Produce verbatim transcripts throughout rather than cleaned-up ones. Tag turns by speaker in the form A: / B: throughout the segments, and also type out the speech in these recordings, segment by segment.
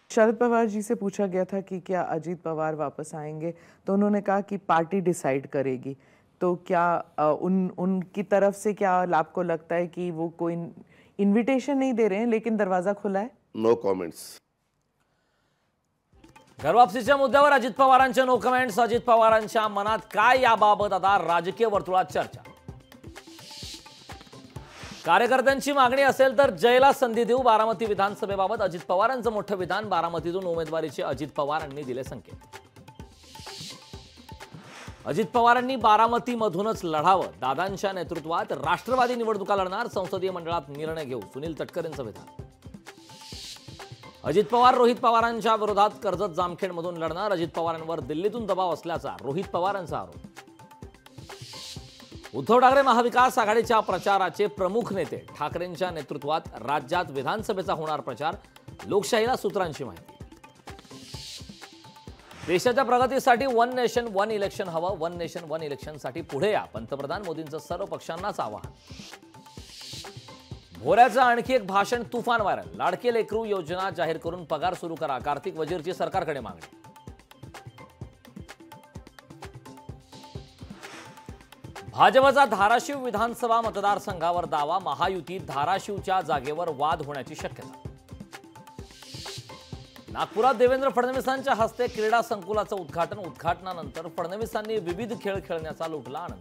A: शरद पवार जी से पूछा गया था कि क्या अजीत पवार वापस आएंगे, तो उन्होंने कहा कि पार्टी डिसाइड करेगी। तो क्या उन उनकी तरफ से क्या आपको लगता है कि वो कोई इन्विटेशन नहीं दे रहे हैं लेकिन दरवाजा खुला है?
B: No comments.
C: घरवापसीच्या मुद्द्यावर अजित पवारांचे नो कमेंट्स। अजित पवारांच्या मनात काय याबाबत आता राजकीय वर्तुळात चर्चा। कार्यकर्त्यांची मागणी असेल तर जयला संधी देऊ, बारामती विधानसभेबाबत अजित पवारांचं मोठं विधान। बारामतीतून उमेदवारीचे अजित पवारांनी दिले संकेत। अजित पवारांनी बारामतीमधूनच लढावं, दादांच्या नेतृत्वात राष्ट्रवादी निवडणुका लढणार, संसदीय मंडळात निर्णय घेऊ, सुनील तटकरेंचं विधान। अजित पवार रोहित पवारांच्या विरोधात कर्जत जामखेडमधून लढणार, अजित पवारांवर दिल्लीतून दबाव असल्याचा रोहित पवारांचा आरोप। उद्धव ठाकरे महाविकास आघाडीच्या प्रचाराचे प्रमुख नेते, ठाकरेंच्या नेतृत्वात राज्यात विधानसभेचा होणार प्रचार, लोकशाहीला सूत्रांची माहिती। देशाच्या प्रगतीसाठी वन नेशन वन इलेक्शन हवं, वन नेशन वन इलेक्शनसाठी पुढे या, पंतप्रधान मोदींचं सर्व पक्षांनाच आवाहन। भोऱ्याचं आणखी एक भाषण तुफान व्हायरल, लाडके लेकरू योजना जाहीर करून पगार सुरू करा, कार्तिक वजीरची सरकारकडे मागणी। भाजपचा धाराशिव विधानसभा मतदारसंघावर दावा, महायुतीत धाराशिवच्या जागेवर वाद होण्याची शक्यता। नागपुरात देवेंद्र फडणवीसांच्या हस्ते क्रीडा संकुलाचं उद्घाटन, उद्घाटनानंतर फडणवीसांनी विविध खेळ खेळण्याचा लुटला आनंद।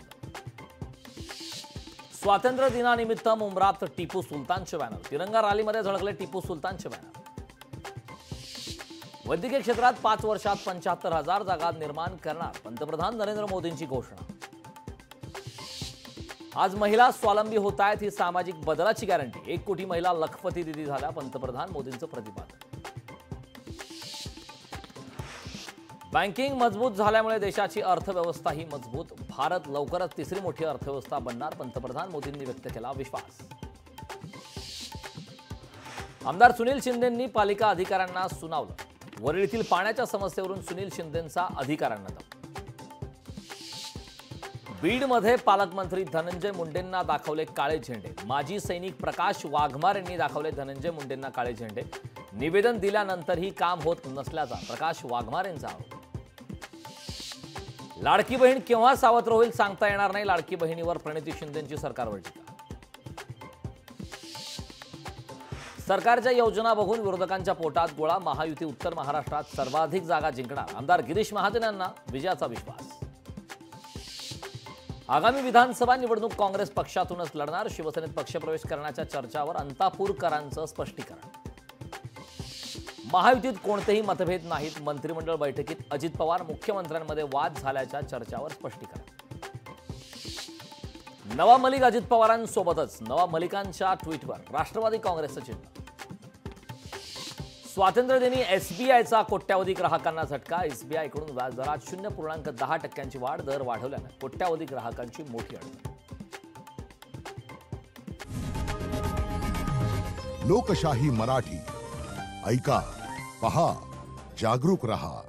C: स्वातंत्र्य दिनानिमित्त मुंब्रात टिपू सुलतानचे बॅनर, तिरंगा रॅलीमध्ये झळकले टिपू सुलतानचे बॅनर। वैद्यकीय क्षेत्रात पाच वर्षात पंच्याहत्तर हजार जागा निर्माण करणार, पंतप्रधान नरेंद्र मोदींची घोषणा। आज महिला स्वावलंबी होत आहेत, ही सामाजिक बदलाची गॅरंटी, एक कोटी महिला लखपती दिदी झाल्या, पंतप्रधान मोदींचं प्रतिपादन। बँकिंग मजबूत झाल्यामुळे देशाची अर्थव्यवस्थाही मजबूत, भारत लवकरच तिसरी मोठी अर्थव्यवस्था बनणार, पंतप्रधान मोदींनी व्यक्त केला विश्वास। आमदार सुनील शिंदेंनी पालिका अधिकाऱ्यांना सुनावलं, वरळीतील पाण्याच्या समस्येवरून सुनील शिंदेंचा अधिकाऱ्यांना दम। बीडमध्ये पालकमंत्री धनंजय मुंडेंना दाखवले काळे झेंडे, माजी सैनिक प्रकाश वाघमार यांनी दाखवले धनंजय मुंडेंना काळे झेंडे, निवेदन दिल्यानंतरही काम होत नसल्याचा प्रकाश वाघमार यांचा आरोप। लाडकी बहीण केव्हा सावत्र होईल सांगता येणार नाही, लाडकी बहिणीवर प्रणिती शिंदेंची सरकारवर टीका। सरकारच्या योजना बघून विरोधकांच्या पोटात गोळा, महायुती उत्तर महाराष्ट्रात सर्वाधिक जागा जिंकणार, आमदार गिरीश महाजन यांना विजयाचा विश्वास। आगामी विधानसभा निवडणूक काँग्रेस पक्षातूनच लढणार, शिवसेनेत पक्षप्रवेश करण्याच्या चर्चावर अंतापूरकरांचं स्पष्टीकरण। महायुतीत कोणतेही मतभेद नाहीत, मंत्रिमंडळ बैठकीत अजित पवार मुख्यमंत्र्यांमध्ये वाद झाल्याच्या चर्चावर स्पष्टीकरण। नवाब मलिक अजित पवारांसोबतच, नवाब मलिकांच्या ट्विटवर राष्ट्रवादी काँग्रेसचं चिन्ह। स्वातंत्र्यदिनी एसबीआयचा कोट्यावधी ग्राहकांना झटका, एसबीआयकडून व्याजदरात शून्य पूर्णांक दहा टक्क्यांची वाढ, दर वाढवल्यानं कोट्यावधी ग्राहकांची मोठी अडचण।
D: लोकशाही मराठी ऐका, पहा, जागरूक रहा।